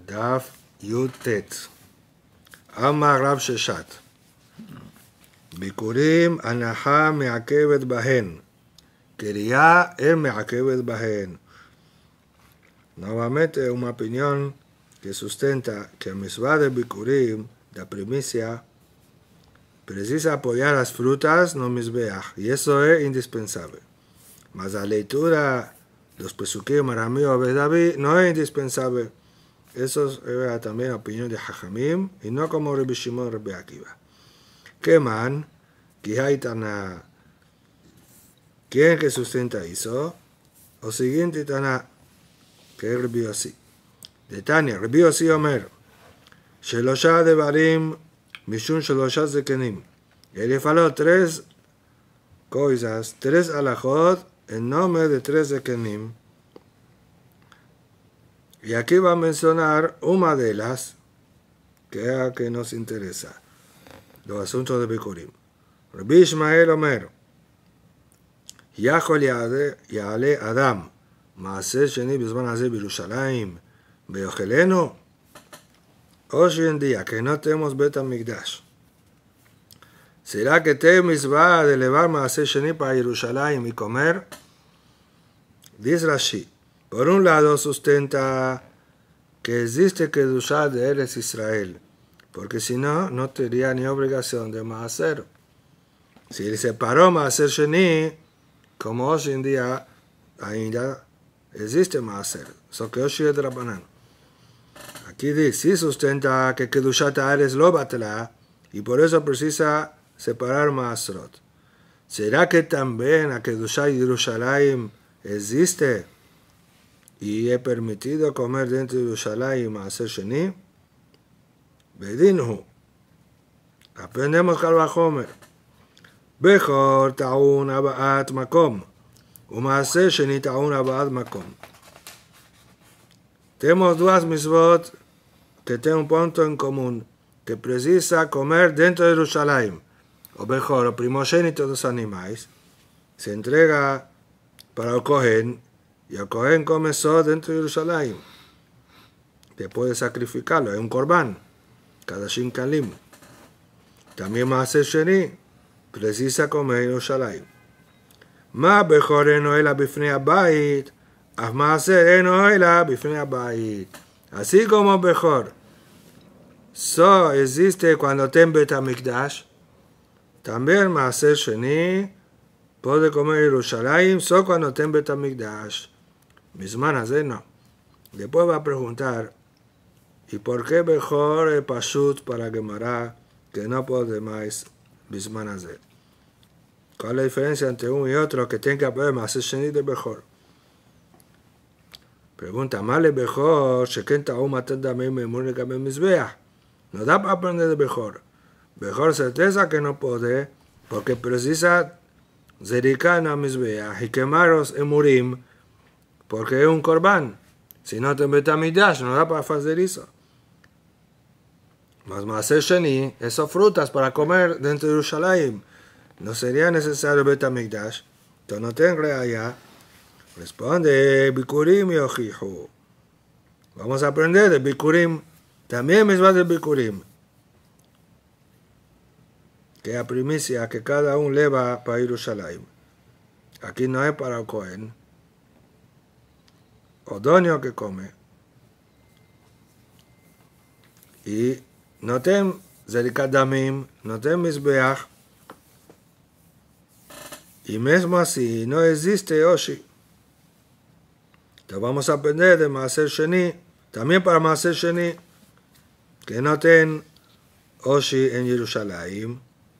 דף י"ט. אמר רב ששת, ביקורים הנחה מעכבת בהן, quería él מעכבת בהן. Nuevamente una opinión que sustenta que el misvá de bikurim, la primicia, precisa apoyar las frutas no misbeach, y eso es indispensable. Mas la lectura de los pesukim Arameo Abed David no es indispensable. Eso es también la opinión de Jajamim, y no como Rabbi Shimon Rabbi Akiva. ¿Qué man? Kihaitana. ¿Quién que sustenta eso? O siguiente Tana, que es Rabbi Yossi. De Tania, Rabbi Yossi Omer, Shelosha Devarim, Mishun Shelosha Zekenim. Él le faló tres cosas, tres alajot, en nombre de tres Zekenim. Y aquí va a mencionar una de las que es la que nos interesa, los asuntos de Bikurim. Rabbi Ishmael Omer, יכול יעלה אדם מעשה שני בזמן הזה בירושלים ויאכלנו? Hoy en día que no tenemos Bet HaMikdash, ¿será que tenemos mitzvah de elevar מעשה שני para Jerusalén y comer? Dice Rashi, por un lado sustenta que existe Kedushá de Eretz Israel, porque si no, no tendría ni obligación de maaser. Si él separó maaser sheni, como hoy en día ainda existe maaser, eso que hoy es de Rabbanan. Aquí dice, si sustenta que Kedushat Haaretz lo batla, y por eso precisa separar maaserot. ¿Será que también a Kedushat Jerusalén existe y es permitido comer dentro de Jerusalén maaser sheni? Bedinhu. Aprendemos Kal Vachomer. Bechor ta'un aba'at makom, umaaser sheni ta'un aba'at makom. Tenemos dos mitzvot que tienen un punto en común, que precisa comer dentro de Jerusalén. O Bechor, o primogénito de los animales, se entrega para el Kohen, y el Kohen come eso dentro de Jerusalén. Después de sacrificarlo, es un korban, cada shinkalim. También maaser sheni precisa comer en Jerusalén. Ma Bechor eno ela bifnei habayit, af maaser eno ela bifnei habayit. Así como Bechor so existe cuando ten Bet HaMikdash, también maaser sheni puede comer en Jerusalén so cuando ten Bet HaMikdash. Misman hazé no. Después va a preguntar, ¿y por qué Bechor es pashut para Gemara que no puede más Bisman hazé? ¿Cuál es la diferencia entre uno y otro que tiene que aprender maaser sheni de Bechor? Pregunta, ¿male Bechor sheken ta'u matat damim memur legabe mizbeach? No da para aprender de Bechor. Bechor certeza que no puede, porque precisa zerika en la mizbeach y quemaros emurim, porque es un korban. Si no te Bet HaMikdash, no da para hacer eso. Mas maaser sheni, esas frutas para comer dentro de Jerusalén, no sería necesario Bet HaMikdash. Entonces no tengo allá. Responde, Bikurim y Ojihu. Vamos a aprender de Bikurim. También misma de Bikurim. Que la primicia que cada uno lleva para Jerusalén. Aquí no es para el Cohen. Odonio que come. Y no ten Zerikat Damim, no ten Mizbeach. Y mismo así no existe Oshi. Entonces vamos a aprender de maaser sheni, también para maaser sheni, que no ten Oshi en Jerusalén.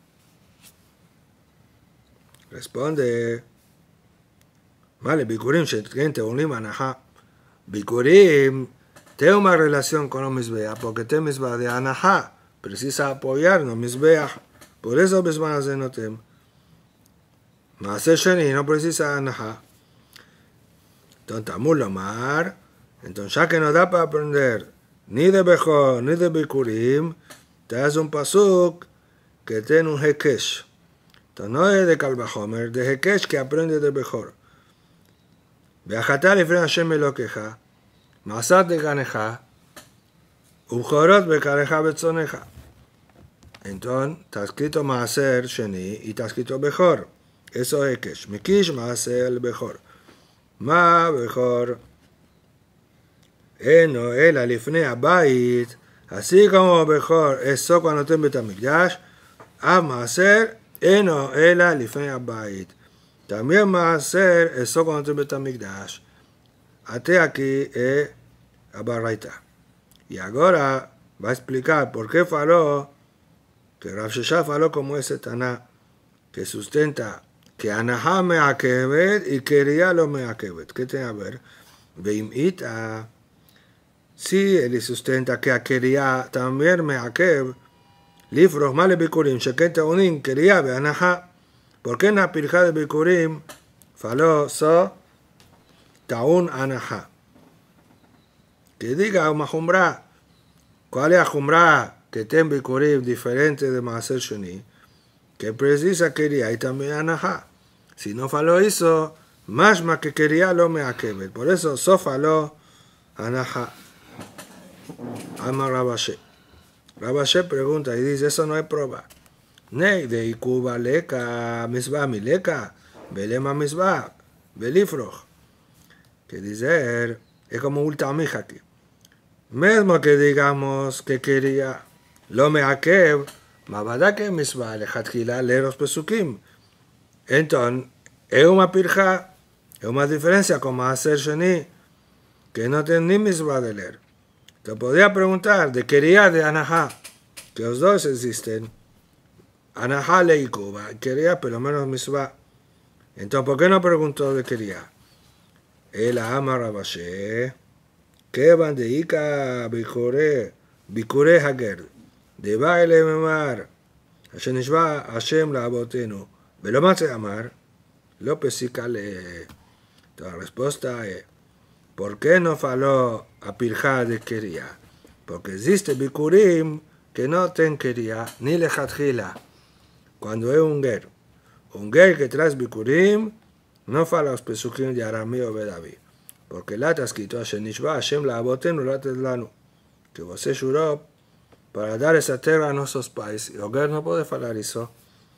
Responde, vale, Bikurim shetienen teulim anaha. Bikurim tiene una relación con los mizbeach, porque tiene mizbeach de anaha, precisa apoyarnos mizbeach, por eso mismo hace no tem. Maaser sheni no precisa anaha. Entonces, Tamul Omar, entonces ya que no da para aprender ni de Bechor ni de Bikurim, te hace un pasuk que tiene un Hekesh. Entonces no es de Kal Vachomer, de Hekesh que aprende de Bechor. Ve'achatá lifnei Hashem Elokeja, Ma'asat leganeja, Ujorot bekareja betzoneja. Entonces, está escrito Maaser Sheni y está escrito Bejor. Eso es Kesh. Mikish Maaser Bejor. Ma Bejor. Eno el alifnei abayit. Así como Bejor es cuando está en Betamikdash. A Maaser eno el alifnei abayit. También Maaser es cuando está en Betamikdash. Até aquí es a Baraita. Y ahora va a explicar por qué faló que Rav Shesha faló como ese Taná que sustenta que Anahá me akebet y quería lo me akebet. ¿Qué tiene a ver? Veimita. Si él sustenta que quería también me akeb. Lifros male bikurim. Sheketa unin quería ve Anahá. ¿Por qué en la pirja de bikurim faló so taun Anahá? Que diga una jumbra. ¿Cuál es la jumbra que ten bikurim diferente de Maaser Sheni? Que precisa quería y también Anahá. Si no faló eso, más que quería lo me akebet. Por eso so faló Anahá. Ama Rabashe. Rabashe pregunta y dice, eso no hay prueba. Nei de ikuba leka misba mileka, belema misba, belifroj. Que dice, es como ultamija aquí. Mismo que digamos que quería lo me akeb, mabada que misba lejatjila leros pesukim. Entonces, es una pirja, es una diferencia con Maaser Sheni, que no tiene ni misba de leer. Te podría preguntar de quería de Anahá, que los dos existen. Anahá le ikuba, quería pero menos misba. Entonces, ¿por qué no preguntó de quería? El ama Rabashe. כיוון דאיכא ביקורי הגר, דבא אליהם אמר, אשר נשבע השם לאבותינו, ולא מצא אמר, לא פסיקה ל... La respuesta es, ¿por qué no faló a pirja de quería? Porque existe bikurim que no ten quería, ni lejatjila, cuando es un ger que trae bikurim, no fala los pesukim de Arameo Bedaví. Porque la está escrito, Hashem la abotenu la lanu, que vos se juró para dar esa tierra a nuestros países. Y Oger no puede hablar eso,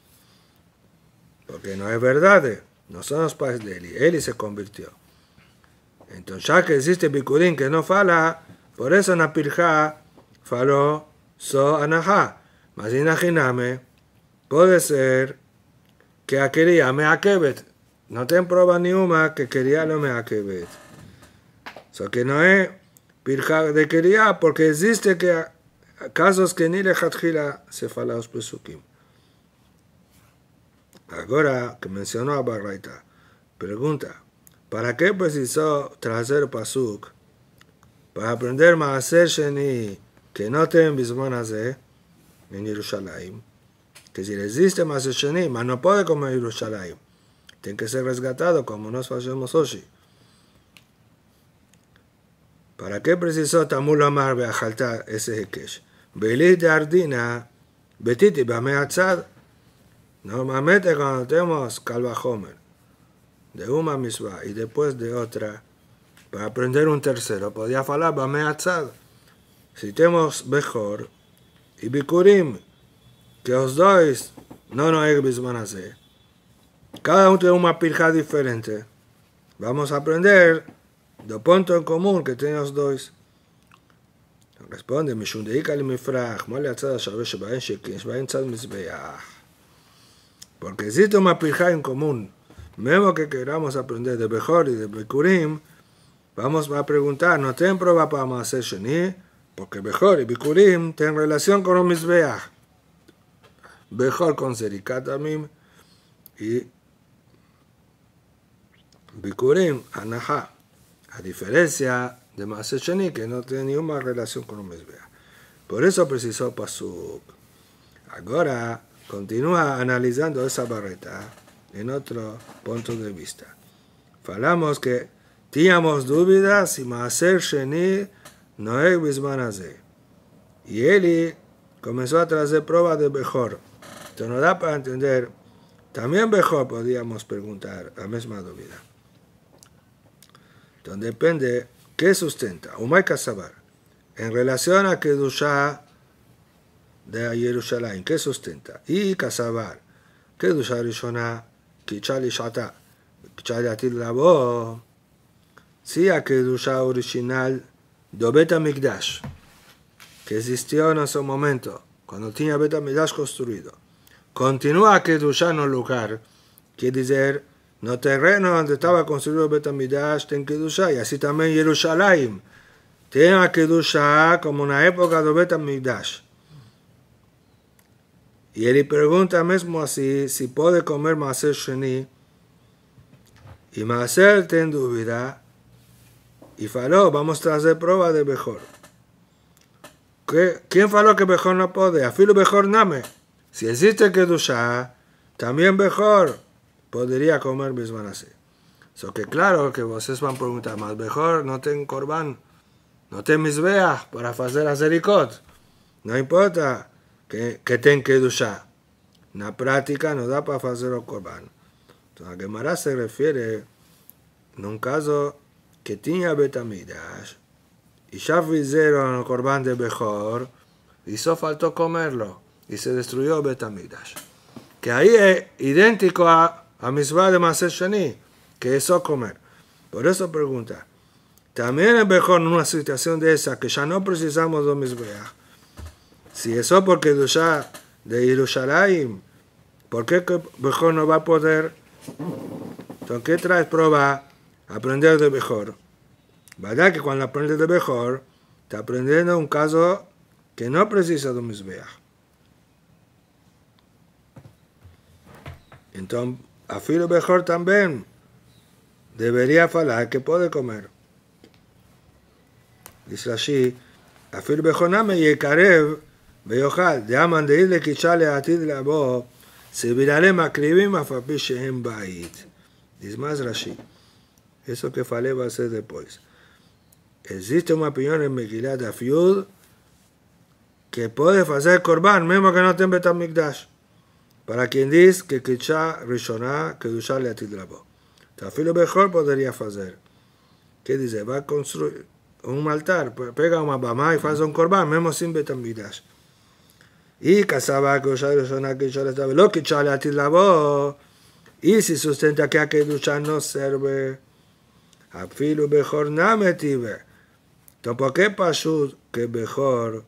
porque no es verdad, no son los países de Eli se convirtió. Entonces, ya que existe bikurim que no fala, por eso en la pirja faló so anahá. Mas imagíname, puede ser que quería me akebet. No ten prueba ni una que quería lo me akebet. So que no es pirja de quería, porque existe que casos que ni lejatjila se fala los pesukim. Ahora que mencionó a Baraita, pregunta, ¿para qué precisó traer pasuk? Para aprender Maaser Sheni, que no ten bismon haze en Jerusalén, que si existe Maaser Sheni, mas no puede comer Jerusalén, tiene que ser resgatado como nos hacemos hoy. ¿Para qué precisó Tamul Amar Beajalta ese Hekesh? Belit de Ardina, Betiti Bameatzad. Normalmente cuando tenemos Kalva Homer, de una misma y después de otra, para aprender un tercero, podía hablar Bameatzad. Si tenemos mejor y Bikurim, que os dois, no hay bisman hacer. Cada uno tiene una pirja diferente. Vamos a aprender dos puntos en común que tienen los dos. Responde, Mishun deika li mifrach, mole atzad ashabe shebaen shekin, shebaen tzad mizbeach. Porque existe una pirja en común. Mismo que queramos aprender de Bejor y de Bikurim, vamos a preguntar, ¿no tienen prueba para Maaser Sheni? Porque Bejor y Bikurim tienen relación con un Mizbeach. Bejor con Zerikat Amim y Bikurim, Anahá. A diferencia de Maaser Sheni, que no tiene ninguna relación con un Mizbeach. Por eso precisó pasuk. Ahora continúa analizando esa barreta en otro punto de vista. Falamos que teníamos dudas si Maaser Sheni no es bisman haze. Y Eli comenzó a traer pruebas de Bejor. Entonces nos da para entender, también Bejor podíamos preguntar la misma duda. Entonces depende qué sustenta. Umay Kasabar. en relación a Kedushá de Jerusalén, ¿qué sustenta? Y Kasabar, Kedushá Rishona, Kichali Shata, Kichali Atil Labo, si a Kedushá original do Bet HaMikdash, que existió en ese momento, cuando tenía Bet HaMikdash construido, continúa a Kedushá en un lugar, quiere decir, no terreno donde estaba construido Bet HaMikdash ten Kedushá, y así también Jerusalén, tiene Kedushá como una época de Bet HaMikdash. Y él pregunta mismo así, si puede comer Maaser Sheni, y Maaser ten dúvida, y faló, vamos a traer prueba de Bejor. ¿Quién faló que Bejor no puede? Afilo Bejor name. Si existe Kedushá, también Bejor podría comer Bisman así. So que claro que ustedes van a preguntar, más Bejor no ten Corban, no ten Mizbeach para hacer Azerikot. No importa que ten Kedushá. En la práctica no da para hacer el Corban. Entonces, a Gemara se refiere en un caso que tenía Bet HaMikdash y ya hicieron el Corban de Bejor y solo faltó comerlo y se destruyó Bet HaMikdash. Que ahí es idéntico a Mitzvah de Maaser Sheni, que eso comer. Por eso pregunta, también en Bejor, en una situación de esa, que ya no precisamos de Mizbeach, si eso porque Kedushá de Jerusalén, ¿por qué Bejor no va a poder? Entonces, ¿qué traes prueba? Aprender de Bejor. ¿Verdad que cuando aprendes de Bejor, está aprendiendo un caso que no precisa de Mizbeach? Entonces, afilo Bejor también debería falar que puede comer. Dice así, afilo Bejor name yekarev ויאכל, דאמן דאיד לקידשה לעתיד לבוא, סבירale מקריבים אף על פי שהם בית. Dice más Rashi. Eso que falé va a ser después. Existe una opinión en Megilat Daf Yud que puede hacer Corban, mismo que no tenga Bet HaMikdash. Para quien dice que Kidsha Rishoná, Kedushá Leatid Labo. Tafilo Bejor podría hacer. ¿Qué dice? Va a construir un altar, pega una bama y hace un Corban, mismo sin Bet HaMikdash. Y casaba que Kedushá Rishoná, Kidsha Leatid Labo, lo Kidsha Leatid Labo. Y si sustenta que a Kedushá no sirve, Afilo Bejor name tive. Entonces, ¿por qué pasó que Bejor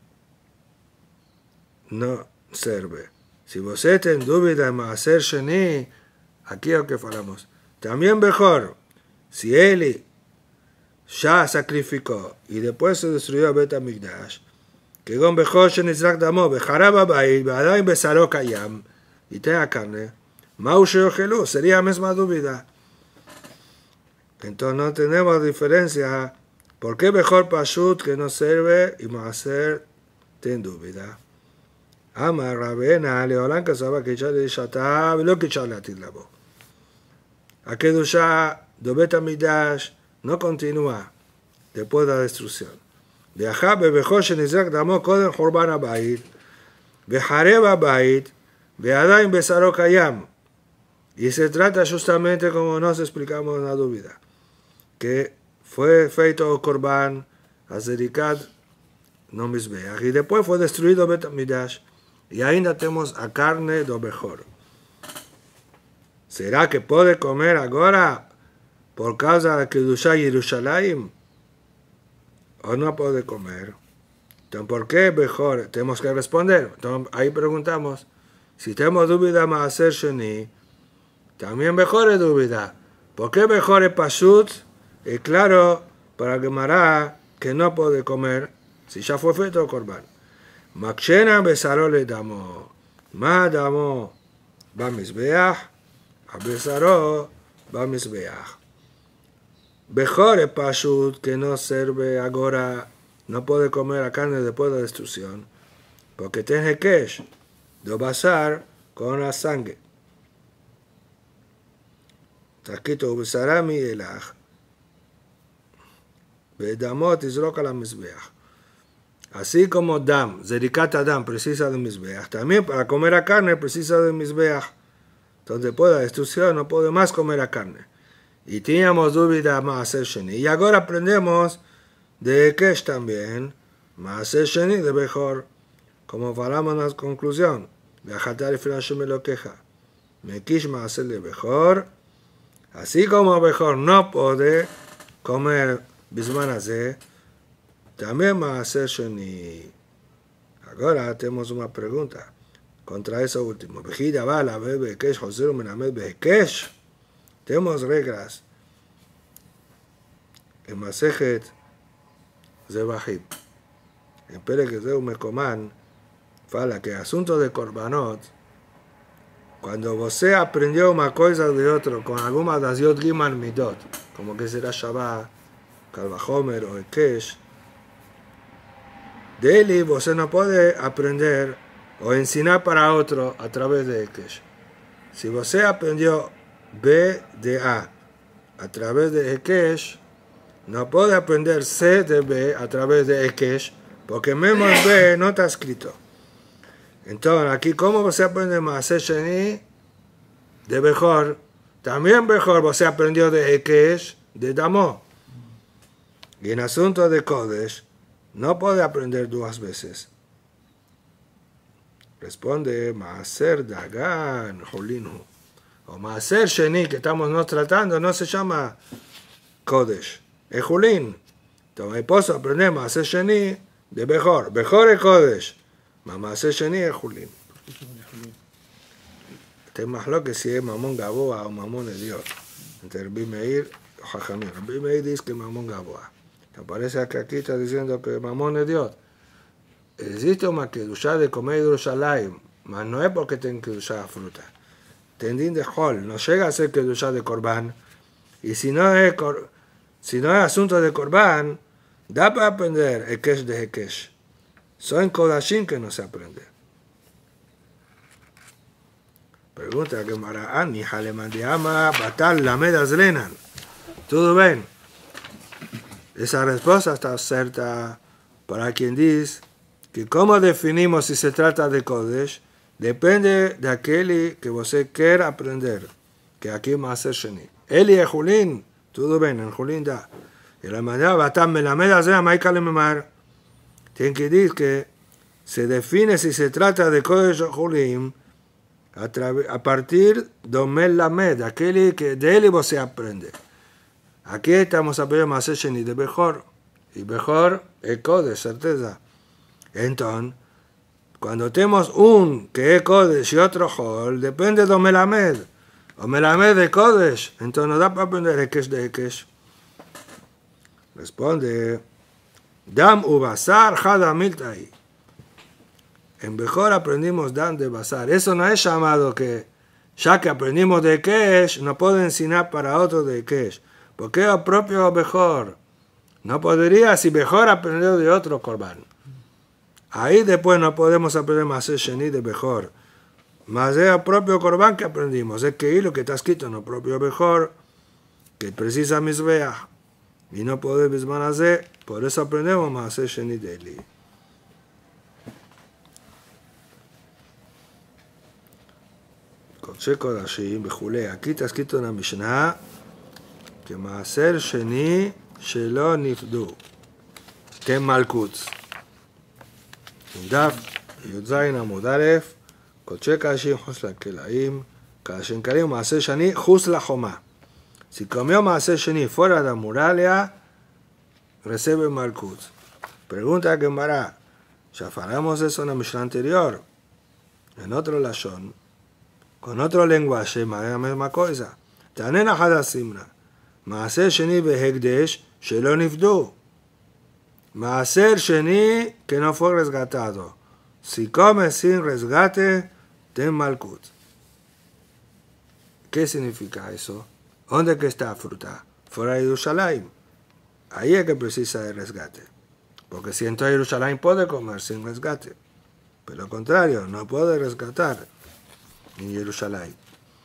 no sirve? Si vosotros tienen duda de Maaser Sheni, aquí es lo que falamos. También Bejor, si él ya sacrificó y después se destruyó Bet HaMikdash, que con Bejor Shenizrak Damo, Bejarab Abayit, Be'adayin Besaro Kayam, y tenga carne, Maushe Ojelu, sería la misma duda. Entonces no tenemos diferencia. ¿Por qué Bejor Pashut que no sirve y Maaser ten duda? Amar Rabena, Leolán Casaba que ya le Shatá, lo que ya le atilabo. A Kedushá de Bet HaMikdash no continúa después de la destrucción. De Ajabe Bejor Shenizrak Damo Kodem Jorban Abayit, Bejareb Abayit, Be'adayin Besaro Kayam. Y se trata justamente como nos explicamos en la duda, que fue feito Corban, Azerikat, no Mizbeach, y después fue destruido Bet HaMikdash, y ainda tenemos a carne do Bejor. ¿Será que puede comer ahora por causa de Kedushá Jerusalén? ¿O no puede comer? Entonces, ¿por qué Bejor? Tenemos que responder. Entonces, ahí preguntamos, si tenemos duda Maaser Sheni, también Bejor es duda. ¿Por qué Bejor es Pashut? Es claro para Gemara que no puede comer si ya fue feito Corban. Makshena Besaro le damo. Ma damo va Mizbeach, a Besaro va Mizbeach. Bejor es Pashut que no sirve ahora, no puede comer la carne después de la destrucción, porque tiene Kesh de basar con la sangre. Está escrito Besarami Elach. Bedamot Izrok al Mizbeach. Así como Dam, Zerikat Adam, precisa de Mizbeach, también para comer la carne precisa de Mizbeach. Entonces, después de la destrucción no puede más comer la carne. Y teníamos duda Maaser Sheni. Y ahora aprendemos de Kesh también, Maaser Sheni de Bejor, como falamos en la conclusión, Gajatar y Hashem me lo queja. Mekish Maaser de Bejor, así como Bejor no puede comer Bisman Azeh, también Maaser Sheni. Ahora tenemos una pregunta contra eso último. Vejida Bala, Bebe Kesh, Joser Menamed Bekesh. Tenemos reglas en Masejet Zebahim. En Perek Zeu Mekoman fala que asunto de Korbanot, cuando você aprendió una cosa de otro con alguna das Yod Giman Midot, como que será Shabbat, Kalvahomer o Ekesh, de él você no puede aprender o enseñar para otro a través de Ekesh. Si você aprendió B de A través de Ekesh, no puede aprender C de B a través de Ekesh, porque mismo en B no está escrito. Entonces, aquí, ¿cómo você aprende Maaser Sheni de Bejor? También Bejor você aprendió de Ekesh, de Damo. Y en asunto de Kodesh, no puede aprender dos veces. Responde Maaser Dagan Jolinhu. O Maaser Sheni, que estamos nos tratando, no se llama Kodesh, es Julin. Entonces, puedo aprender Maaser Sheni de Bejor. Bejor es Kodesh. Maaser Sheni es Julin. Este es más lo que si es Mamón Gaboa o Mamón de Dios. Entre Rabbi Meir y Jajamim. Rabbi Meir dice que Mamón Gaboa. Aparece que aquí está diciendo que Mamón es Dios. Existe una kedushá de comer Yerushalayim, mas no es porque tenga kedushá fruta. Tendín de Hol, no llega a ser kedushá de Korban. Y si no es asunto de Korban, da para aprender Ekesh de Ekesh. Son Kodashim que no se aprende. Pregunta que Mara'ani, Halemandiama, Batal, Lamedas Lenan. ¿Todo bien? Esa respuesta está cierta para quien dice que cómo definimos si se trata de Kodesh, depende de aquel que usted quiera aprender, que aquí Maaser Sheni. Eli es Julin, todo bien, en Julin da. Y la manera Batal, Melamedas Lenan, Maikale Memar. Tiene que decir que se define si se trata de Kodesh o Julin a partir de Melamed, aquel que de él se aprende. Aquí estamos aprendiendo Maaser Sheni de Bejor. Y Bejor es Kodesh, certeza. Entonces, cuando tenemos un que es Kodesh y otro Hol, depende de Melamed. O Melamed de Kodesh. Entonces no da para aprender Ekesh de Ekesh. Responde, Dam u Basar Hada Miltai. En Bejor aprendimos Dam de Basar. Eso no es llamado que, ya que aprendimos de Ekesh, no puede enseñar para otro de Ekesh. Porque es el propio Bejor. No podría si Bejor aprendió de otro Korban. Ahí después no podemos aprender Maaser Sheni de Bejor. Mas es el propio Korban que aprendimos. Es que lo que está escrito en el propio Bejor, que precisa Mizbeach. Y no puede Bisman Azeh. Por eso aprendemos Maaser Sheni de Eli. Kodesh Kodashim, Bejule. Aquí está escrito en la Mishnah que Maaser Sheni Shelo Nifdu. Que Malkut. דף י"ז עמוד א', קודשי קדשים חוץ לכלאים, קדשים קלים מעשר שני חוץ לחומה. Si comió Maaser Sheni fuera de la muralla, recibe Malkut. Pregunta a Gemara, ya falamos eso en la Mishnah anterior, en otro lashon, con otro lenguaje, es la misma cosa. Tanen Ahad Simna, Maaser Sheni behekdesh shelo nifdu. Maaser Sheni que no fue resgatado. Si come sin resgate, ten Malkut. ¿Qué significa eso? ¿Dónde que está fruta? Fuera de Yerushalayim. Ahí es que precisa de resgate. Porque si entra a Yerushalayim puede comer sin resgate. Pero al contrario, no puede resgatar en Yerushalayim.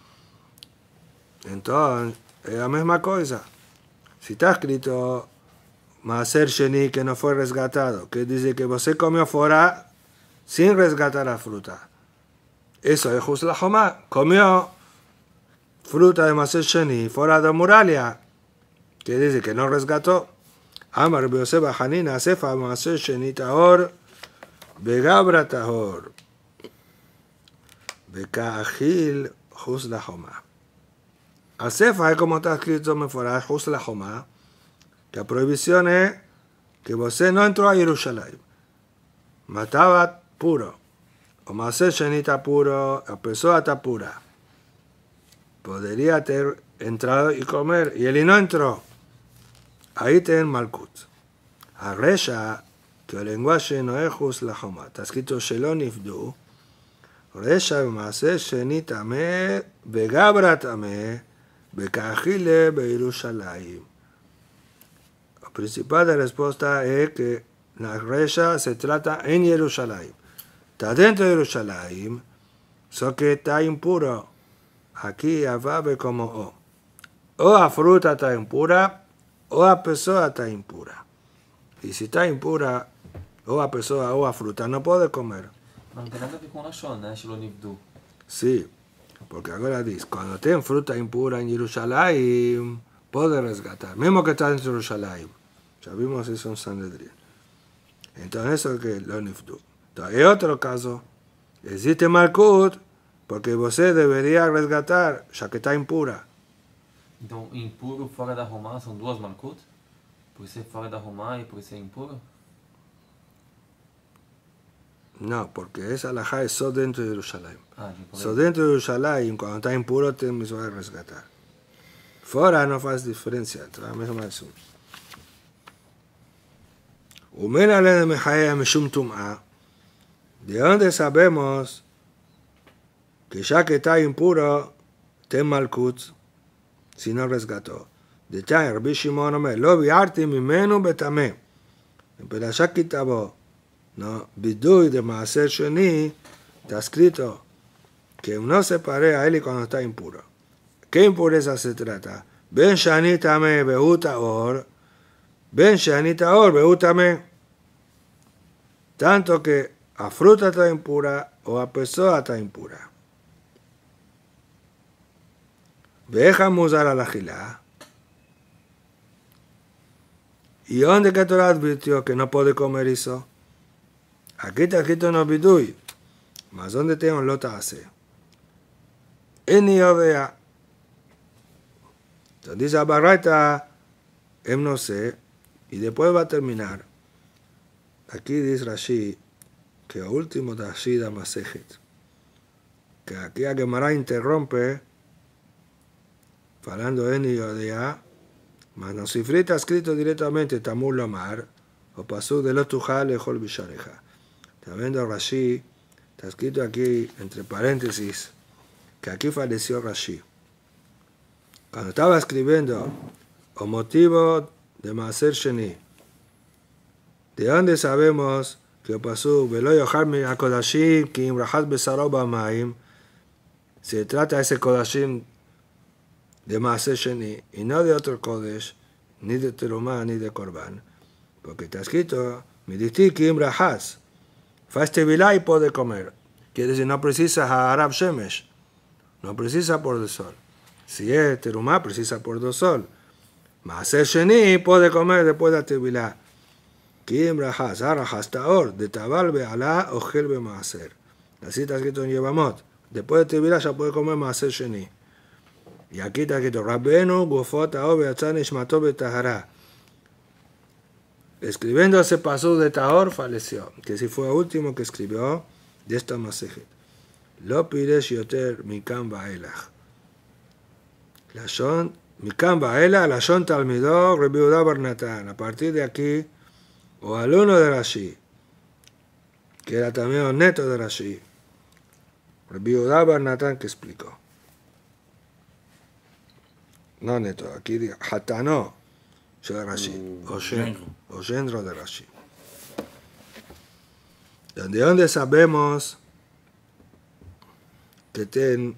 Entonces, es la misma cosa. Si está escrito Maaser Sheni que no fue resgatado, que dice que usted comió fuera sin resgatar la fruta. Eso es justo la Jomá. Comió fruta de Maaser Sheni fuera de muralla, que dice que no resgató. Amar Rabbi Yosef Hanina Asefa Maaser Sheni Tahor Begabra Tahor Beka'achil Jus la Joma. Asefa es como está escrito Meforaj Jus la Joma, que la prohibición es que José no entró a Jerusalén. Mataba puro. O Maaser Sheni está puro, la persona está pura. Podría haber entrado y comer, y él no entró. Ahí tienen Malkut. Resha, que el lenguaje no es Jus la Joma. Está escrito Shelo Nifdu. Resha Maaser Sheni Tameh Begabra Tameh Beka'achile Beirushalayim. La principal de la respuesta es que la Resha se trata en Jerusalén. Está dentro de Jerusalén, solo que está impuro. Aquí avabe como O. O la fruta está impura, o la persona está impura. Y si está impura, o la persona o la fruta no puede comer. Ma non tem nada a ver com Lashon, né? Shelo Nivdu. Sí, porque ahora dice, cuando tienen fruta impura en Jerusalén, puede resgatar, mismo que está en Jerusalén. Ya vimos eso en Sanedrín. Entonces eso es que lo nifdu. Entonces, en otro caso, existe Malkut, porque você debería resgatar, ya que está impura. Então, impuro fora da Romá são duas Malkut? Por ser fora da Romá e por ser impuro? No, porque esa alajá es solo dentro de Jerusalén. Ah, de Solo dentro de Jerusalén, cuando está impuro, tienes que resgatar. Fuera no hace diferencia, entre la misma asunto. Umena le mejaya mishum tum'a. ¿De dónde sabemos que ya que está impuro, ten malkut, si no resgató? De Tanya, Rabbi Shimon Omer, lo viarti mimenu betameh. En Perashat Kitabo, no, bidui de Maaser Sheni, está escrito que no se pare a él cuando está impuro. ¿Qué impureza se trata? Ben Shani Tameh Behuta Or, Ben Shani Taor Behuta Me. Tanto que a fruta está impura o a persona está impura. Dejamos usar a la gilá. ¿Y dónde que Torah advirtió que no puede comer eso? Aquí está escrito no bidui. Mas ¿dónde tengo lota hace? En Yodea. Entonces dice a Barraita, no sé, y después va a terminar. Aquí dice Rashi, que el último de Rashi da Masejet, que aquí a Gemara interrumpe, hablando en Yodea, mas no si está escrito directamente Tamul Lomar, o pasó de Lotujal Lejol Bishareja. Está viendo Rashi, está escrito aquí, entre paréntesis, que aquí falleció Rashi. Cuando estaba escribiendo el motivo de Maaser Sheni, ¿de dónde sabemos que pasó Velo Yochar min HaKodashim ki im rachat besaro b'mayim? Se trata de ese Kodashim de Maaser Sheni y no de otro Kodesh, ni de Terumá ni de Korban, porque está escrito Miditi ki im rachat, faz tevilá y puede comer. Quiere decir, no precisa Harab Shemesh, no precisa por el sol. Si es Terumá, precisa por el sol. Maaser Sheni puede comer después de la tevilá. Kim Rahaz, Arahaz Taor, de Tabal Be'alá, Ojel Be'Maaser. Así está escrito en Yevamot. Después de tevilá ya puede comer Maaser Sheni. Y aquí está escrito Rabbenu, Gufot, Taor, Be'atzan, Ishmato, Be'Tahara. Escribiendo ese paso de Taor, falleció. Que si fue el último que escribió de esta Masejet. Lo piresh yoter mikam ba'elach. Lashon, mikam ba'elach, Lashon Talmidó, Rabbi Yehuda bar Natan. A partir de aquí, o alumno de Rashi, que era también un neto de Rashi, Rabbi Yehuda bar Natan, que explicó. No neto, aquí dice Hatano, de Rashi, o genro de Rashi. ¿De dónde sabemos que ten?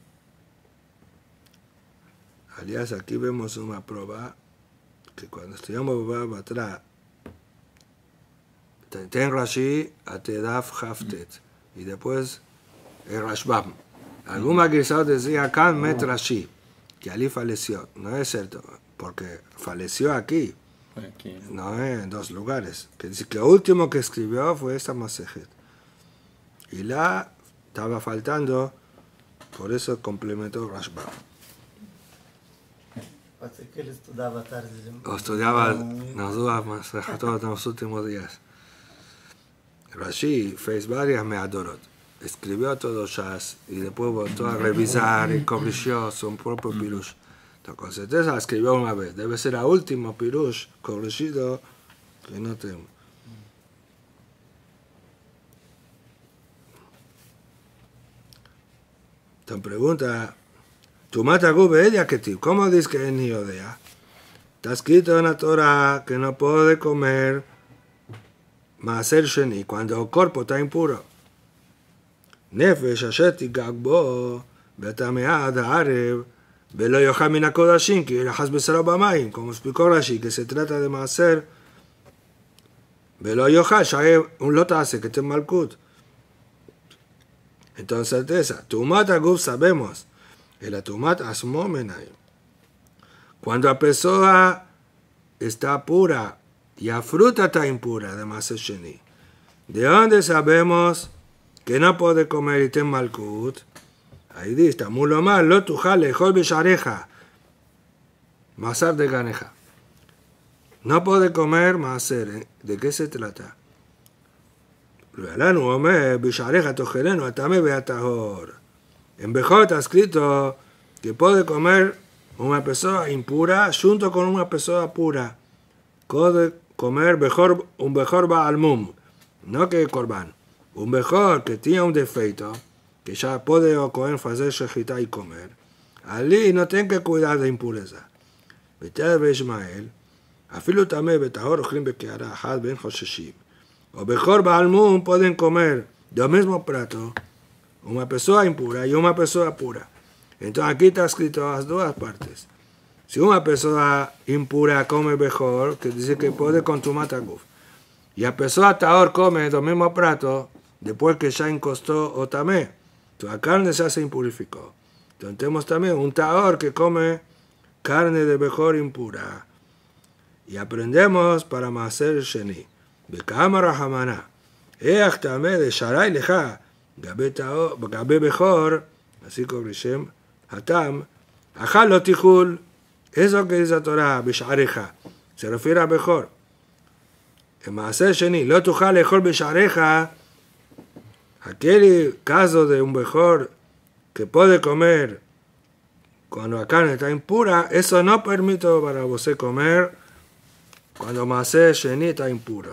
Aliás, aquí vemos una prueba que cuando estudiamos Batra, ten Rashi, Atedaf Haftet, y después el Rashbam. Algún maquisado decía Kan Met Rashi, que allí falleció. No es cierto, porque falleció aquí. fue aquí. No, en 2 lugares. Que dice que lo último que escribió fue esta Masejet. Y la estaba faltando, por eso complementó Rashba. Parece que él estudiaba tarde. O estudiaba las 2 Masejetot en los últimos días. Rashi fez varias meadorot. Escribió todo Shas y después volvió a revisar y corrigió su propio pirush. Entonces, con certeza escribió una vez. Debe ser el último pirush corregido que no tengo. Entonces pregunta, ¿tu mata gube ella que ti? ¿Cómo dices que es ni odea? Está escrito en la Torah que no puede comer maaser sheni cuando el cuerpo está impuro. Nefesh asher tigag bo betamead haarev velo yochal min hakodashim ki yelachas besaro bamayim, como explicó Rashi, que se trata de maaser velo yochal shae un lotase que te malkut. Entonces certeza, tumat aguf sabemos, el tumat asmo menayim. Cuando la persona está pura y la fruta está impura de maaser sheni, ¿de dónde sabemos que no puede comer y ten malkut? Ahí dice, mulo mal, lo tujal, lejol bishareja, masar de ganeja. No puede comer maaser, ¿de qué se trata? Luego, omer, bishareja tojereno, atame beatahor. En Bejor está escrito que puede comer una persona impura junto con una persona pura. Puede comer un Bejor ba'almum, no que korban. Un Bejor que tiene un defecto, que ya puede o Cohen hacer shechita y comer. Ali no tiene que cuidar de impureza. Betel beishmael, afilu tamé betahor ochlim bekeara ahad ben chosheshim. O Bejor ba'almum pueden comer del mismo plato una persona impura y una persona pura. Entonces aquí está escrito las 2 partes. Si una persona impura come Bejor, que dice que puede consumir taguf, y la persona tahor come del mismo plato, después que ya encostó o tamé, la carne ya se impurificó. Entonces tenemos también un tahor que come carne de Bejor impura. Y aprendemos para maaser sheni. Bekama rahamana. Each tamé de sharai leja. Gabe Bejor, así corrigem, hatam, ajal lo tijul. Eso que dice la Torah, bishareja, se refiere a Bejor. En maaser sheni, lo tujal lejol bishareja. Aquel caso de un Bejor que puede comer cuando la carne está impura, eso no permite para usted comer cuando maaser sheni está impuro.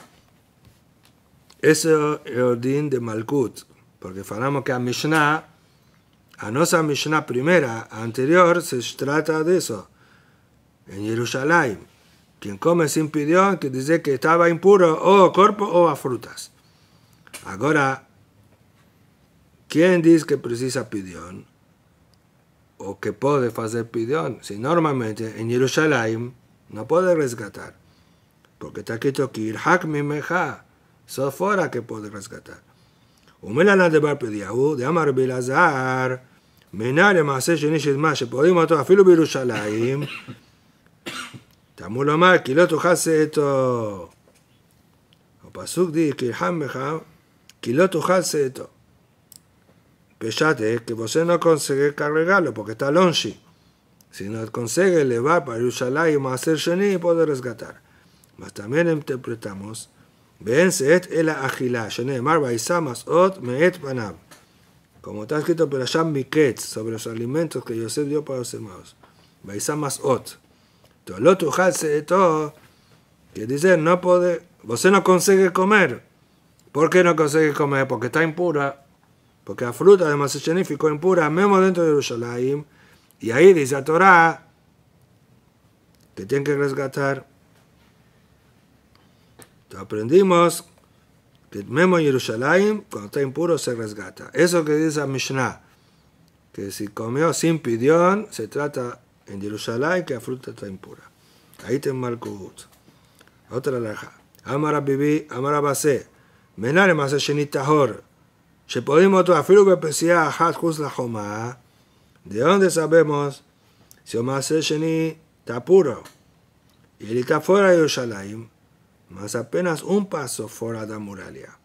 Eso es el din de Malkut, porque falamos que a Mishnah, a nuestra Mishnah primera, anterior, se trata de eso. En Jerusalén, quien come sin pidión, que dice que estaba impuro o a cuerpo o a frutas. Ahora, ¿quién dice que precisa pidión? O que puede hacer pidión? Si normalmente en Jerusalén no puede rescatar, porque está escrito que Irhak mimeja, so fuera que puede rescatar. Umelana de bar pediahu, de Amar Bilazar, menare maaser sheni shedma, שפועלים אותו אפילו בירושלים, תאמרו לומר כי לא תאכל אותו. הפסוק די, כי ירחם בך, כי לא תאכל אותו. Peshate, que vos no consigue cargarlo porque está longe. Si no consigue elevar para Jerusalén y maaser sheni, puede rescatar. Mas también interpretamos, ven seet el achila, sheneemar vaisa masot meet panav. Como está escrito por Hashem Miketz, sobre los alimentos que Yosef dio para los hermanos. Vaisa masot. Entonces, lo tujal seeto, que dice, no puede, vos no consigue comer. ¿Por qué no consigue comer? Porque está impura. Porque la fruta de maaser sheni ficó impura, mismo dentro de Jerusalén. Y ahí dice la Torah que tiene que rescatar. Entonces aprendimos que mismo en Jerusalén, cuando está impuro, se rescata. Eso que dice la Mishnah, que si comió sin pidión, se trata en Jerusalén que la fruta está impura. Ahí te malkut. Otra laja. Amar Bibi, Amar Abase, Menare maaser sheni tahor. שפועלים אותו אפילו בפסיעה אחת חוץ לחומה, ¿de dónde sabemos si el maaser sheni está puro? y él está fuera de Jerusalén, más apenas un paso fuera de la muralla.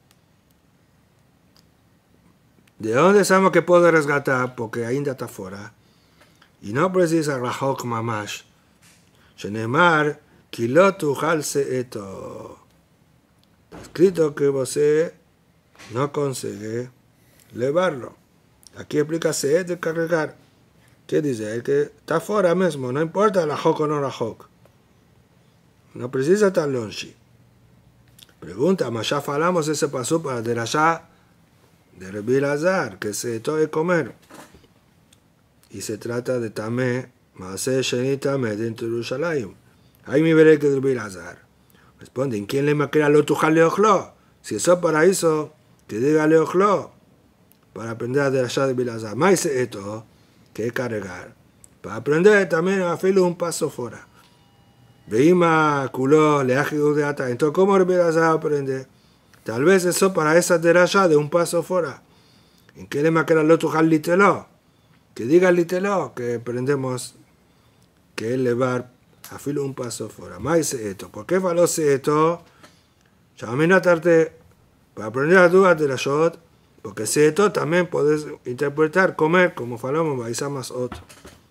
¿De dónde sabemos que puede resgatar? Porque ainda está fuera. Y no precisa Rahok Mamash. Shenemar, Kilotu Halse Eto. Está escrito que você no consigue llevarlo. Aquí explica Seet de cargar. ¿Qué dice? El que está fuera mismo, no importa Rahok o no Rahok. No precisa estar longe. Pregunta, mas ya falamos ese paso para Derashá de Rabbi Elazar, que se toque comer. Y se trata de Tamé, Maaseh Sheni Tamé dentro de Jerusalén. Ahí me veré que de Rabbi Elazar. Responden, ¿quién le maquera lo tujal leojlo? Si eso para eso, que diga leojlo, para aprender a Derashá de Rabbi Elazar. Más esto, que es cargar. Para aprender también a hacerlo un paso fuera. Veima culó le de ata. Entonces, ¿cómo Rabbi Elazar aprende? Tal vez eso para esa derashá de un paso fuera. ¿En qué le maquera lo tujal litelo? Que diga litelo, que aprendemos que él le va a filo un paso fuera. Más esto. ¿Por qué falose esto? Ya me notarte para aprender a dudas de la shot, porque esto también puedes interpretar comer, como falamos, baisamas otro.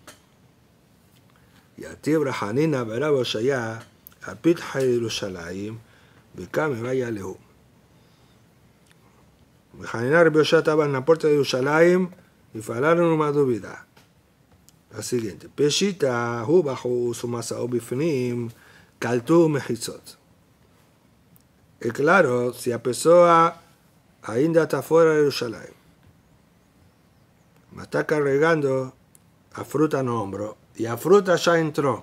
Y a ti, Brahanina, verá vos allá, a Pitha de Jerusalén, Became vaya lehu. Hanina Rabbi Yoshua estaba en la puerta de Jerusalén y falaron una duda. La siguiente. Peshita, hu bajo su masa obifnim, kaltu mechizot. Y claro, si a pessoa ainda está fuera de Jerusalén, me está cargando a fruta no hombro, y a fruta ya entró.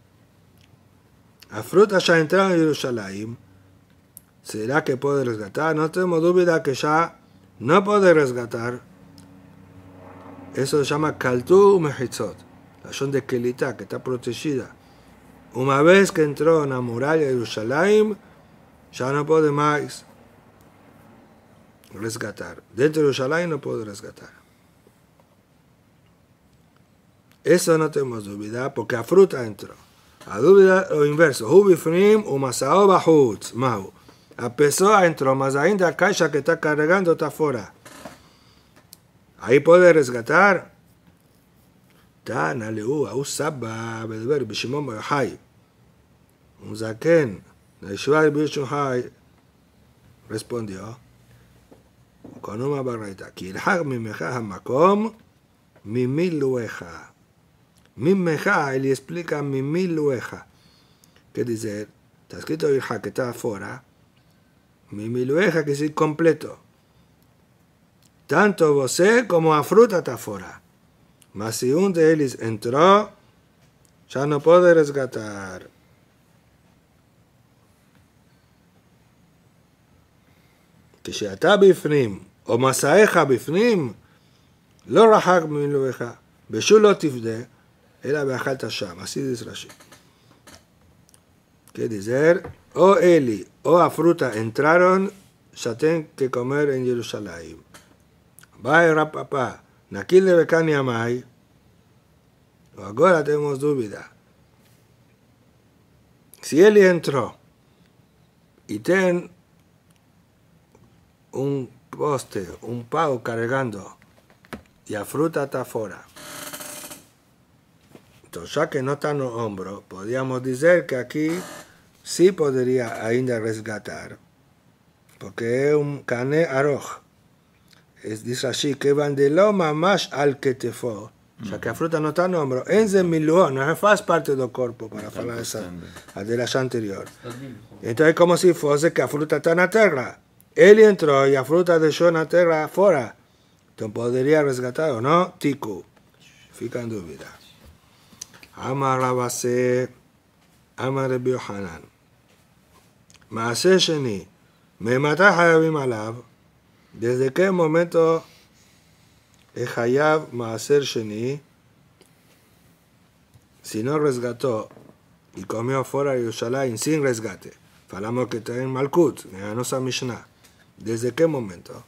A fruta ya entró en Jerusalén, ¿será que puede resgatar? No tenemos duda que ya no puede resgatar. Eso se llama Kaltu Mehitzot, la acción de Kelita, que está protegida. Una vez que entró en la muralla de Jerusalén, ya no puede más resgatar. Dentro de Jerusalén no puede resgatar. Eso no tenemos duda, porque a fruta entró. A duda lo inverso. Hubifnim umasao bahutz, mahu. A pessoa entró, mas ainda a caixa que está cargando está fuera. Ahí puede resgatar. Tana leu, au sabba, bedber, bishimon bayahai. Un zaken, la yeshiva de Bishon respondió con una barrita. Kilhag mimeja hamakom, mimilueja. Mimeja, él explica mimilueja. ¿Qué dice? Está escrito Ilha que está afuera. Mimilueja que es completo. Tanto você como a fruta está afuera. Mas si un de ellos entró, ya no puede resgatar. כשאתה בפנים, או מסעיך בפנים, לא רחק ממילואיך, בשול לא תפדה, אלא ואכלת שם. Así dice Rashi. ¿Qué dice? O Eli o a fruta entraron, ya tienen que comer en Jerusalén. Va el rapapá, naquil de Becani Amai, ahora tenemos duda. Si Eli entró y ten un poste, un pavo cargando y la fruta está afuera. Entonces, ya que no está en el hombro, podríamos decir que aquí sí podría ainda resgatar, porque es un cané aroj. Dice así, que van de lo mamash al ketefo, ya que la fruta no está en el hombro, en zemiló, no es parte del cuerpo para hablar de la anterior. Entonces, como si fuese que la fruta está en la tierra. Él entró y la fruta dejó en la tierra afuera. Entonces podría resgatar o no. Tiku. Fica en duda. Amar Rabase, Amar Rabbi Yohanan. Maaseh Sheni. Me mata Hayabim Alav. ¿Desde qué momento es Hayab Maaser Sheni? Si no resgató y comió fuera de Yerushalayim sin resgate. Falamos que está en Malkut, en la nuestra Mishnah. ¿Desde qué momento?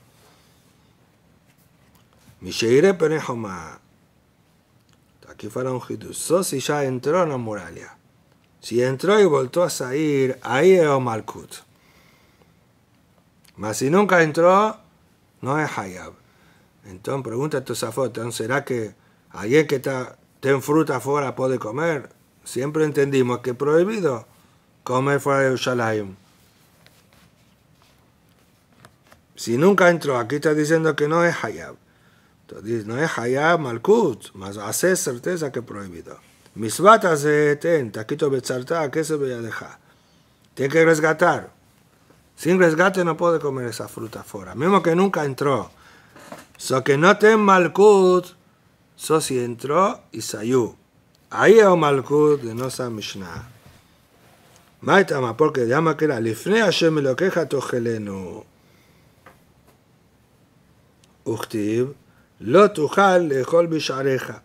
Misheire Penehoma. Aquí fue un hidush. Si ya entró en la muralla. Si entró y volvió a salir, ahí es Malkut. Mas si nunca entró, no es Hayab. Entonces pregunta a Tosafot, ¿será que alguien que tiene fruta afuera puede comer? Siempre entendimos que es prohibido comer fuera de Yerushalayim. Si nunca entró, aquí está diciendo que no es Hayab. Entonces no es Hayab Malkut, mas hace certeza que es prohibido. Misvat hace ten, taquito betzartá, ¿qué se voy a dejar? Tiene que resgatar. Sin resgate no puede comer esa fruta afuera. Mismo que nunca entró. So que no ten Malkut, so si entró y salió. Ahí es Malkut de Nosa Mishnah. Maitama, porque llama que era Lifnei Hashem me lo queja tojelenu. Uchtiv, lo tujal lejol bishareja.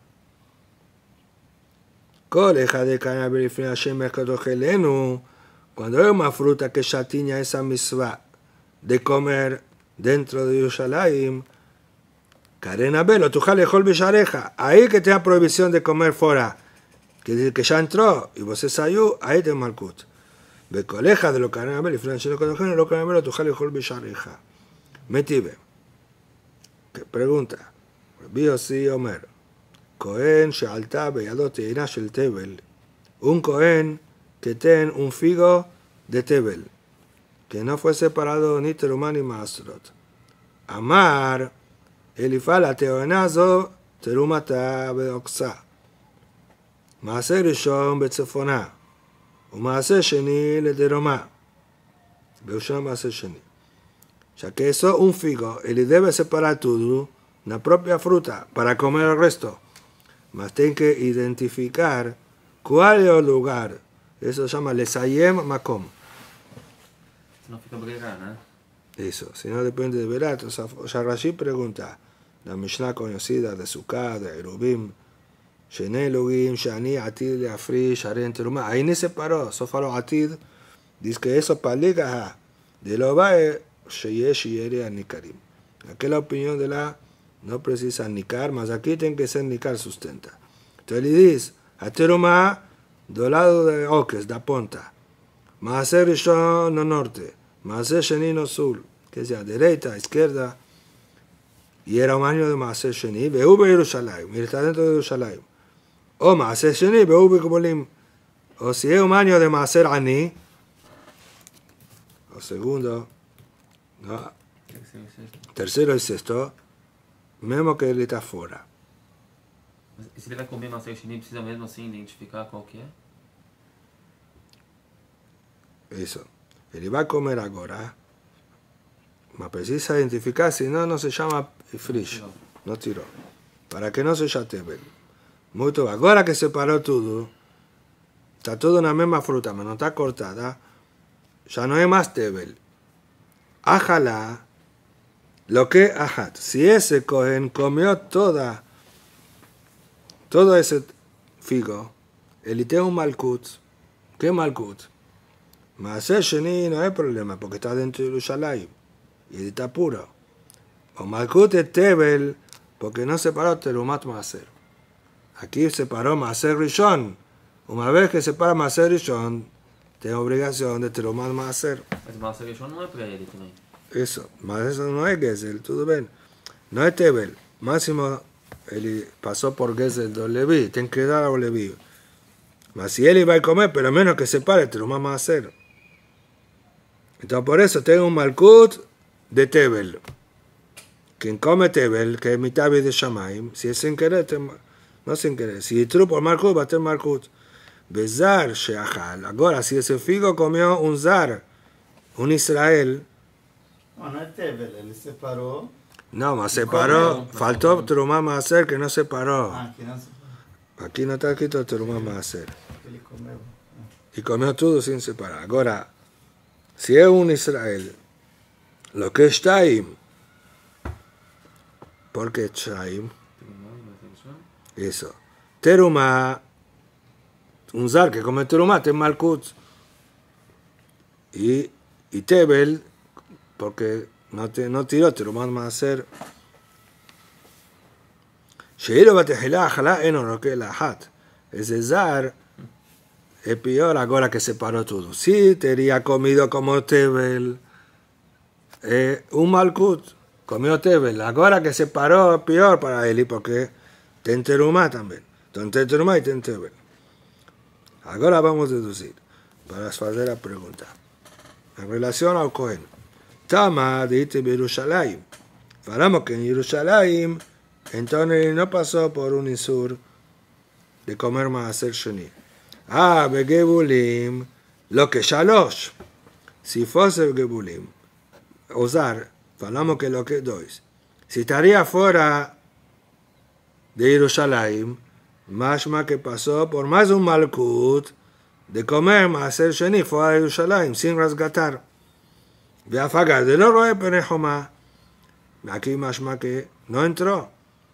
Kol eja de cana Lifnei Hashem me lo tojelenu. Cuando hay una fruta que ya tiene esa misvá de comer dentro de Yerushalayim, Karena Belo, tujal lejol bishareja. Ahí que tenga prohibición de comer fuera. Que ya entró y vos se salió, ahí te Malkut. Becoleja de lo Karena Belo, y Francia lo Karena Belo, tujal lejol bishareja. Metive. Pregunta. Bio si Omer. Cohen she'alta beyadot te'ina shel tevel. Un Cohen que ten un figo de tevel, que no fue separado ni terumá ni maasrot. Amar, elifal a teonazo terumata beoxa. Maaser rishon betzefona. Umaaser sheni lederomá. Beushon maaser sheni. Ya que eso, un figo, él debe separar todo, la propia fruta, para comer el resto. Mas tiene que identificar cuál es el lugar. Eso se llama lesayem makom. No fica brera, ¿no? Eso, si no depende de verat. O sea, Rashi pregunta, la Mishnah conocida de Sukkah, de Erubim, Shene Lugim, Shani Atid Leafri, Sharen Terumah. Ahí ni se paró, Sofaro Atid, dice que eso paliga de lo va Sheyesh Yere Anikarim. Aquí la opinión de la no precisa nikar, mas aquí tiene que ser nikar sustenta. Entonces le dice, a Terumah, do lado de Okes, da ponta. Maaser Rishon no norte. Maaser Sheni no sur. Que sea derecha, izquierda. Y era un año de Maaser Sheni. Beube Yerushalayim. Y está dentro de Yerushalayim. O Maaser Sheni, Beube Kubolim. O si es un año de Maaser Ani. O segundo. No. Tercero y sexto. Mesmo que ele está fora. E se ele vai comer Maaser Sheni, precisa mesmo assim identificar qual que é? Eso. Ele vai comer agora. Mas precisa identificar, si no, no se llama frish. No tiró. Para que no seja tevel. Muito bem. Agora que separou tudo, está tudo na mesma fruta, mas não está cortada, já não é mais tevel. Ajalá, lo que ajat. Si ese Cohen comió todo ese figo, ele tem un malkut. ¿Qué malkut? Maaser Sheni no hay problema, porque está dentro de Yerushalayim. Y está puro. O malkut es tevel, porque no separó terumat maaser. Aquí separó maaser rishon. Una vez que separa maaser rishon, tiene obligación de terumat maaser. Mas Maaser Rishon não é pra ele também. Eso, mas eso no es Gesel, todo bien. No es Tevel. Máximo, él pasó por Gesel do Leví, tiene que dar a Leví. Mas si él iba a comer, pero menos que separe, te lo vamos a hacer. Entonces por eso tengo un Malkut de Tevel. Quien come Tevel, que es mitad de Shamaim, si es sin querer, no sin querer. Si true por Malkut, va a tener Malkut. Bezar Sheachal. Ahora, si ese figo comió un Zar, un Israel, No, no es Tevel, él separó. no, mas separó, faltó Terumá Maaser que no separó. Ah, que no se Aquí no está escrito Terumá Maaser. que ele comeu. Y comió todo sin separar. Ahora, si es un Israel, lo que es Shaim, ¿por qué Shaim? Eso. Terumá, un zar que come Terumá, es Malkut. Y Tevel, porque no tiró Terumá Maaser. Sheilo Batejilá, Ajalá, Eno, Roque, Lahat. Ese zar, es peor ahora que separó todo. Si tenía comido como Tebel, un Malkut, comió Tebel. Ahora que separó, es peor para él, porque ten terumá también. Entonces ten terumá y ten Tebel. Ahora vamos a deducir, para hacer la pregunta. En relación al Cohen. Tama de Yerushalayim. Falamos que en Yerushalayim, entonces no pasó por un isur de comer maaser sheni. Begebulim, lo que shalosh. Si fuese Begebulim, usar, falamos que lo que dois. Si estaría fuera de Yerushalayim, más que pasó por más un malkut de comer maaser sheni fuera de Yerushalayim, sin resgatar. Veafagar de lo roe penejoma. Aquí más que no entró.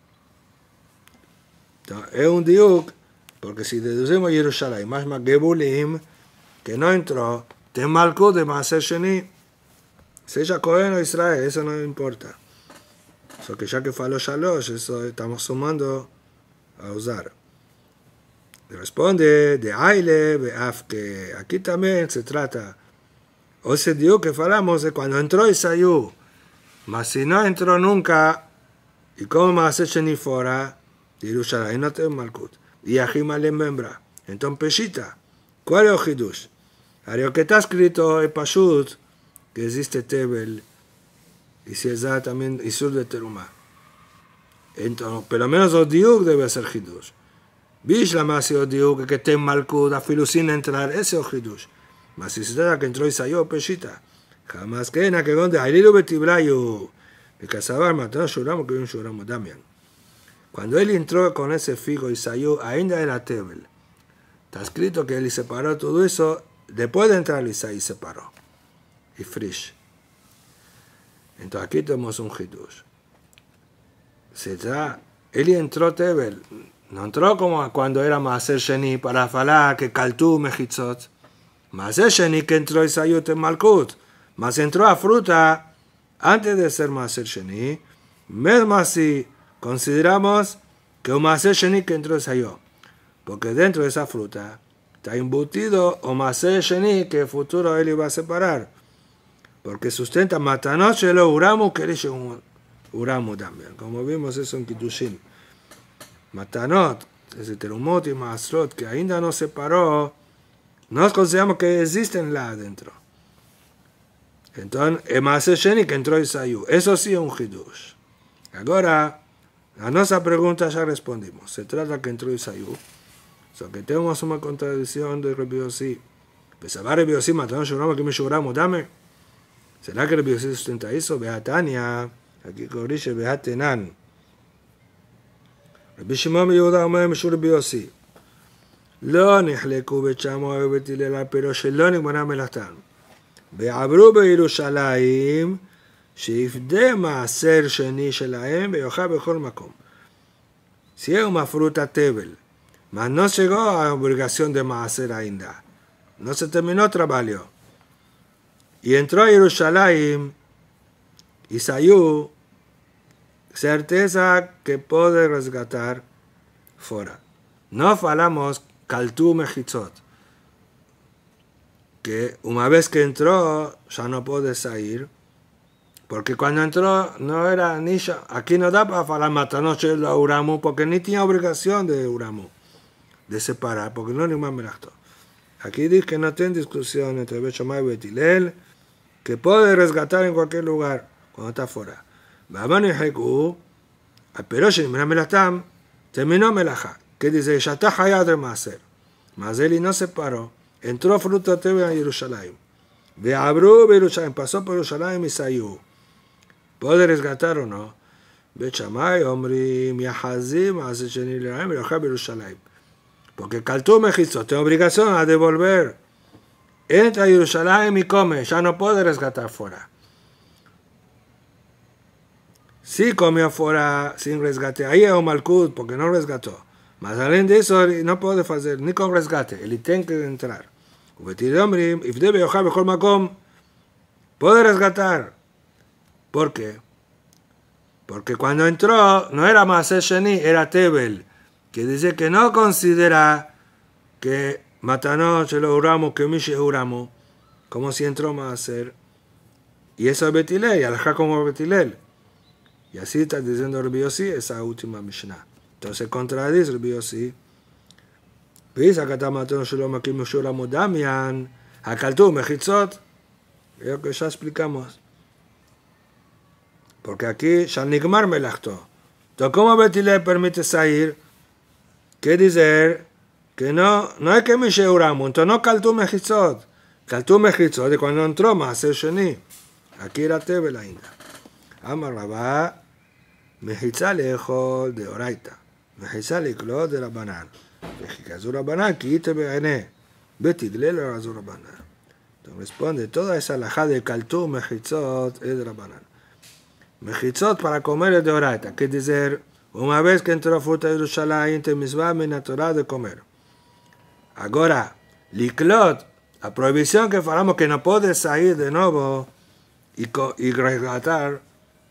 Entonces, es un diuk, porque si deducimos Yerushalayim, más Gebulim, que no entró, ten malkut de maaser sheni, sea Cohen o Israel, eso no importa. So que ya que faló shalosh, eso estamos sumando a usar. Responde de Aile, Beaf, que aquí también se trata, o ese diuk que falamos de cuando entró Isaú, mas si no entró nunca, y como maaser sheni fuera, Yerushalayim no tiene malkut. Y Ajim le membra. Entonces, Peshita, ¿cuál es el hidush? Lo que está escrito en Pashut, que existe Tebel, y si es también Isur de Terumá. Entonces, pero menos el diuk debe ser hidush. Bishlam si el diuk que tiene malkut, afilu sin entrar, ese es el hidush. Mas si se trata que entró Isaío, Peshita. Jamás que en aquel donde Harilu betiblayu, el cazabar mató, lloramos que un lloramos Damián. Cuando él entró con ese figo Isaíu, ainda era Tebel. Está escrito que él separó todo eso, después de entrar Isaí separó. Y Frisch. Entonces aquí tenemos un hidush. Él entró Tebel, no entró como cuando era maaser sheni para hablar que kaltu mechitzot. Maaser sheni que entró Isaíu en malkut, mas entró a fruta antes de ser maaser sheni, mesmo así consideramos que un maaser sheni que entró es yo, porque dentro de esa fruta está embutido un maaser sheni que en el futuro él iba a separar, porque sustenta matanot lo uramu que dice un uramu también, como vimos eso en Kiddushin. Matanot, ese terumot y maasrot que ainda no separó, nos consideramos que existen lá adentro. Entonces, el maaser sheni que entró Isaú, eso sí es un hidush. Ahora, a nuestra pregunta ya respondimos. Se trata que entró Isaú. So que tenemos una contradicción de Rabbi Yossi. Pesaba Rabbi Yossi, matamos lloramos que me lloramos, dame. ¿Será que Rabbi Yossi sustenta eso? Beatania, aquí corrige Beatenan. Rabbi Shimon Yehuda אומר משור רבי יוסי. לא נחלקו בית שמאי ובית הלל, pero שלא נגמרה מלאכתם. ועברו בירושלים שיפדה מעשר שני שלהם ויאכל בכל מקום. Si es una fruta Tebel, mas no llegó a obligación de maaser ainda, no se terminó el trabajo, y entró a Jerusalén, Isaú, certeza que puede resgatar fuera. No falamos kaltu mechitzot, que una vez que entró ya no puede salir, porque cuando entró no era ni ya, aquí no da para hablar matanoche de Uramu, porque ni tenía obligación de Uramu, de separar, porque no ni más melachto. Aquí dice que no tiene discusión entre Bet Shammai y Bet Hillel, que puede resgatar en cualquier lugar cuando está fuera. Babanu Heku, pero si melachtam, terminó melachá, que dice, ya está hayad de maaser. Mas él no separó, entró fruto tebe a Jerusalén. Ve abrió Jerusalén, pasó por Jerusalén y salió. ¿Puede resgatar o no? Bet Shammai, Omrim, Yahazim, hace Sheni Leraim, y Yochab Jerusalén. Porque Kaltu Mejitzot tiene obligación a devolver. Entra a Jerusalén y come, ya no puede resgatar fuera. Sí comió fuera sin resgate, ahí es un malkut, porque no resgató. Mas além de eso, no puede hacer ni con resgate, él tiene que entrar. Omrim, Ifde Yochab Bechol Makom, puede resgatar. ¿Por qué? Porque cuando entró no era Maaser Sheni, era Tebel, que dice que no considera que Matanot shelo uramo kemish uramo, como si entró Maaser. Y eso es Betilel, y alajá como Betilel. Y así está diciendo Rabbi Yossi esa última Mishnah. Entonces contradice Rabbi Yossi. ¿Ves? Acá está Matanot shelo kemish uramo Damian, Hakaltu mechitzot. Es lo que ya explicamos. Porque aquí Shanigmar melachto. Entonces, ¿cómo Betilel permite salir? ¿Qué dice? Que no es que me sheuramo, entonces no kaltu mechitzot. Kaltu mechitzot de cuando entró Maaser Sheni. Aquí era Tevel ainda. Amar Rabá, mechitza lejol de Oraita. Mechitza liklot de Rabbanan. Mechikazur Rabbanan, ki ite be'ene. Betilel razur Rabbanan. Entonces responde, toda esa alajá de kaltu mechitzot es de Rabbanan. Mechitzot para comer es de Oraita. ¿Qué dice? Una vez que entró fruta de Yerushalayim, te misvá en Torah de comer. Ahora, liklot, la prohibición que falamos que no puede salir de nuevo y resgatar,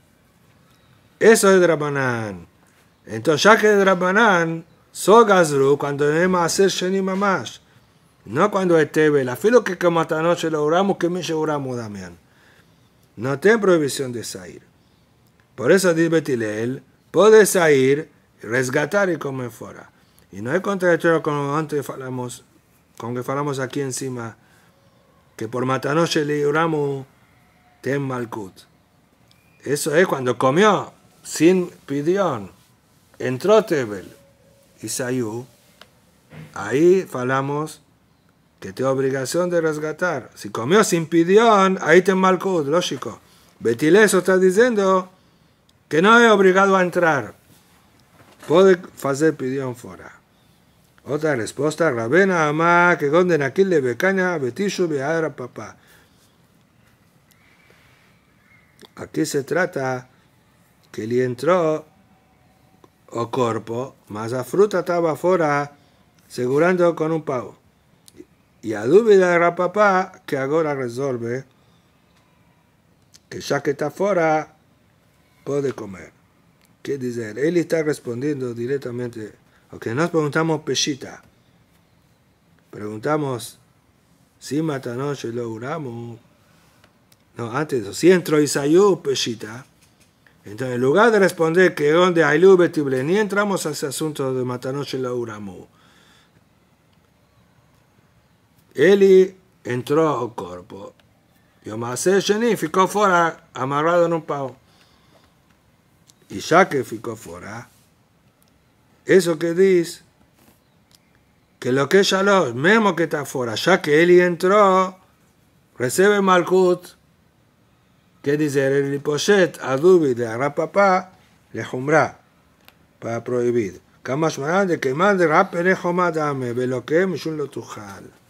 eso es de Rabbanan. Entonces, ya que es de Rabbanan, so gazru, cuando debemos hacer sheni mamash, no cuando es tebel, afilo que como esta noche lo oramos, que me oramos también. No tiene prohibición de salir. Por eso dice Betilel, puede salir, resgatar y comer fuera. Y no es contradictorio con lo antes falamos, con que falamos aquí encima, que por Matanot shelo uramo ten malkut. Eso es cuando comió sin pidión, entró Tebel y salió, ahí falamos que tiene obligación de resgatar. Si comió sin pidión, ahí ten malkut, lógico. Betilel eso está diciendo que no es obligado a entrar. Puede hacer pidión fuera. Otra respuesta, Rabena Amá, que gonden aquí le becaña, betishu be'ara papá. Aquí se trata que le entró o cuerpo, mas la fruta estaba afuera, segurando con un pavo. Y a dúvida de papá, que ahora resuelve, que ya que está afuera, puede comer. ¿Qué dice él? Él está respondiendo directamente. Ok, nos preguntamos Peshita. Preguntamos si Matanot shelo uramo. No, antes de eso, si entró y salió Peshita. Entonces, en lugar de responder que donde hay luz betible, ni entramos a ese asunto de Matanot shelo uramo. Él entró al cuerpo. Y Maaser Sheni ficó fuera, amarrado en un pavo. Y ya que ficó fuera, eso que dice, que lo que es Shalosh, mismo que está fuera, ya que él entró, recibe Malkut, que dice, el Liposhet, Adubi, de Arapapá, le jumbra, para prohibir. Kamash Maran, de que mande Rapene Jomadame, ve lo que es, Mishun lo tujal.